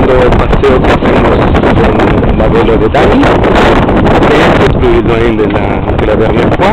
otro paseo que hacemos con el abuelo de Dani, que es plus éloigné de la dernière fois.